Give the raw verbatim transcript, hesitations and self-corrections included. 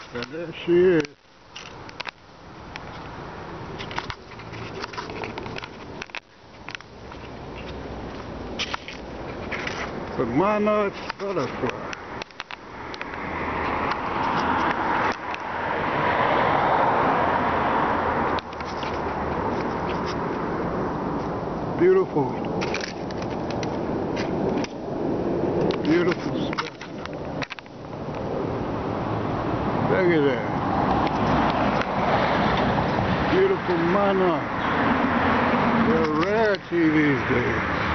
And there she is. The monarch butterfly. Beautiful. Beautiful stuff. Look at that. Beautiful monarch. They're a rarity these days.